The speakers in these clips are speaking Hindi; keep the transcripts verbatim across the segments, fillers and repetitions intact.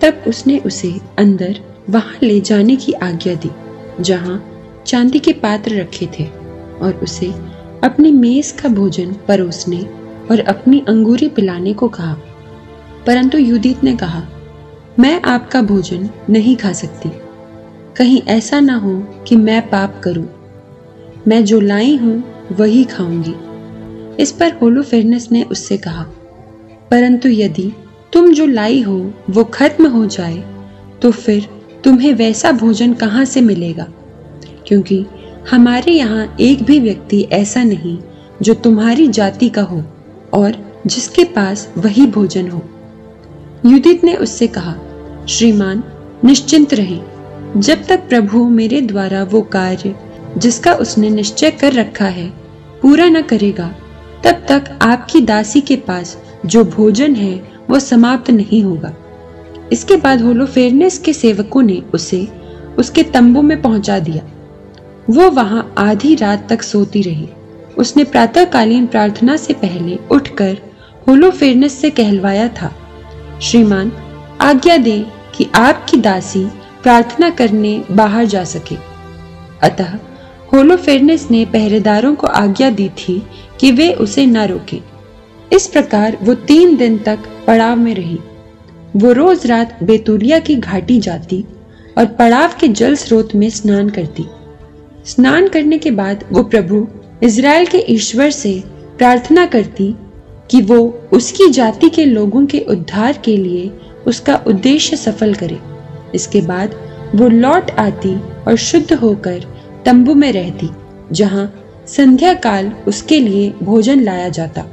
तब उसने उसे अंदर वहां ले जाने की आज्ञा दी जहां चांदी के पात्र रखे थे, और उसे अपनी मेज का भोजन परोसने और अपनी अंगूरी पिलाने को कहा। परंतु यूदीत ने कहा, मैं आपका भोजन नहीं खा सकती, कहीं ऐसा ना हो कि मैं पाप करूं। मैं जो लाई हूं वही खाऊंगी। इस पर होलोफेर्नेस ने उससे कहा, परंतु यदि तुम जो लाई हो वो खत्म हो जाए तो फिर तुम्हें वैसा भोजन कहां से मिलेगा, क्योंकि हमारे यहाँ एक भी व्यक्ति ऐसा नहीं जो तुम्हारी जाति का हो और जिसके पास वही भोजन हो। यूदीत ने उससे कहा, श्रीमान निश्चिंत रहें, जब तक प्रभु मेरे द्वारा वो कार्य जिसका उसने निश्चय कर रखा है पूरा न करेगा, तब तक आपकी दासी के पास जो भोजन है वो समाप्त नहीं होगा। इसके बाद होलोफेर्नेस के सेवकों ने उसे उसके तंबू में पहुंचा दिया। वो वहां आधी रात तक सोती रही। उसने प्रातःकालीन प्रार्थना से पहले उठकर होलोफेर्नेस से कहलवाया था, श्रीमान आज्ञा दें कि आपकी दासी प्रार्थना करने बाहर जा सके। अतः होलोफेर्नेस ने पहरेदारों को आज्ञा दी थी कि वे उसे न रोकें। इस प्रकार वो तीन दिन तक पड़ाव में रही। वो रोज रात बेतुलिया की घाटी जाती और पड़ाव के जल स्रोत में स्नान करती। स्नान करने के बाद वो प्रभु इज़राइल के ईश्वर से प्रार्थना करती कि वो उसकी जाति के लोगों के उद्धार के लिए उसका उद्देश्य सफल करे। इसके बाद वो लौट आती और शुद्ध होकर तंबू में रहती, जहां संध्या काल उसके लिए भोजन लाया जाता।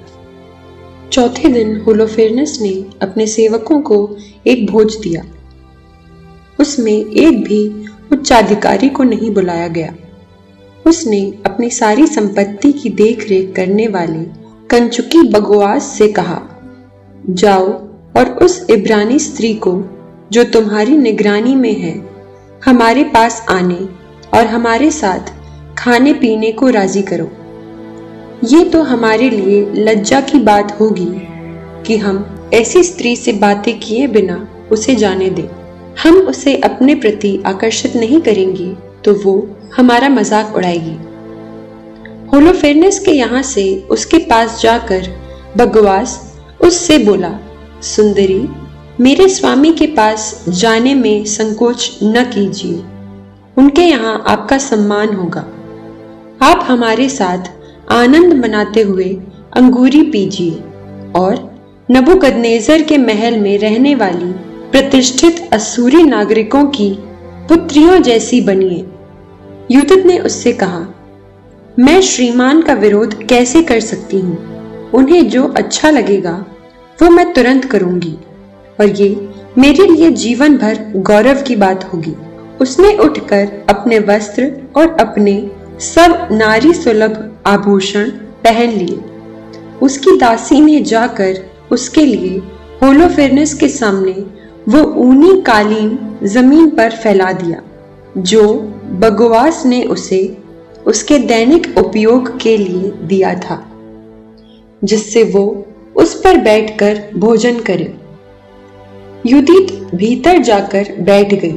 चौथे दिन होलोफेर्नेस ने अपने सेवकों को एक भोज दिया। उसमें एक भी उच्चाधिकारी को नहीं बुलाया गया। उसने अपनी सारी संपत्ति की देखरेख करने वाले कंचुकी बगोआस से कहा, जाओ और उस इब्रानी स्त्री को जो तुम्हारी निगरानी में है हमारे पास आने और हमारे साथ खाने पीने को राजी करो। ये तो हमारे लिए लज्जा की बात होगी कि हम ऐसी स्त्री से बातें किए बिना उसे जाने दें। हम उसे अपने प्रति आकर्षित नहीं करेंगे तो वो हमारा मजाक उड़ाएगी। होलोफेर्नेस के यहाँ से उसके पास जाकर बगवास उससे बोला, सुंदरी, मेरे स्वामी के पास जाने में संकोच न कीजिए, उनके यहाँ आपका सम्मान होगा। आप हमारे साथ आनंद मनाते हुए अंगूरी पीजिए और नबूकदनेजर के महल में रहने वाली प्रतिष्ठित असूरी नागरिकों की पुत्रियों जैसी बनिए। यूदीत ने उससे कहा, मैं श्रीमान का विरोध कैसे कर सकती हूँ? उन्हें जो अच्छा लगेगा वो मैं तुरंत करूंगी और ये मेरे लिए जीवन भर गौरव की बात होगी। उसने उठकर अपने वस्त्र और अपने सब नारी सुलभ आभूषण पहन लिए। उसकी दासी ने जाकर उसके लिए होलोफेर्नेस के सामने वो ऊनी कालीन जमीन पर फैला दिया जो बगवास ने उसे उसके दैनिक उपयोग के लिए दिया था, जिससे वो उस पर बैठकर भोजन करे। यूदीत भीतर जाकर बैठ गई।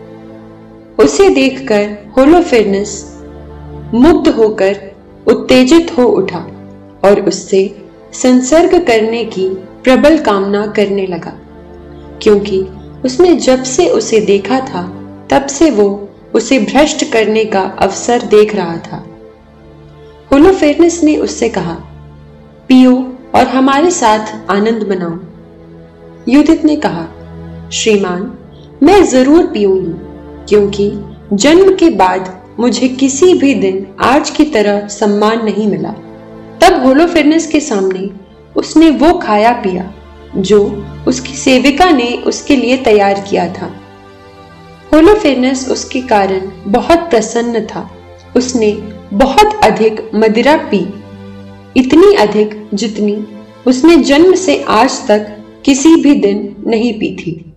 उसे देखकर होलोफेर्नेस मुग्ध होकर उत्तेजित हो उठा और उससे संसर्ग करने की प्रबल कामना करने लगा, क्योंकि उसने जब से उसे देखा था तब से वो उसे भ्रष्ट करने का अवसर देख रहा था। होलोफेर्नेस ने उससे कहा, पियो और हमारे साथ आनंद मनाओ। यूदीत ने कहा, श्रीमान, मैं जरूर पीऊंगी, क्योंकि जन्म के बाद मुझे किसी भी दिन आज की तरह सम्मान नहीं मिला। तब होलोफेर्नेस के सामने उसने वो खाया पिया जो उसकी सेविका ने उसके लिए तैयार किया था। होलोफेर्नेस उसके कारण बहुत प्रसन्न था। उसने बहुत अधिक मदिरा पी, इतनी अधिक जितनी उसने जन्म से आज तक किसी भी दिन नहीं पी थी।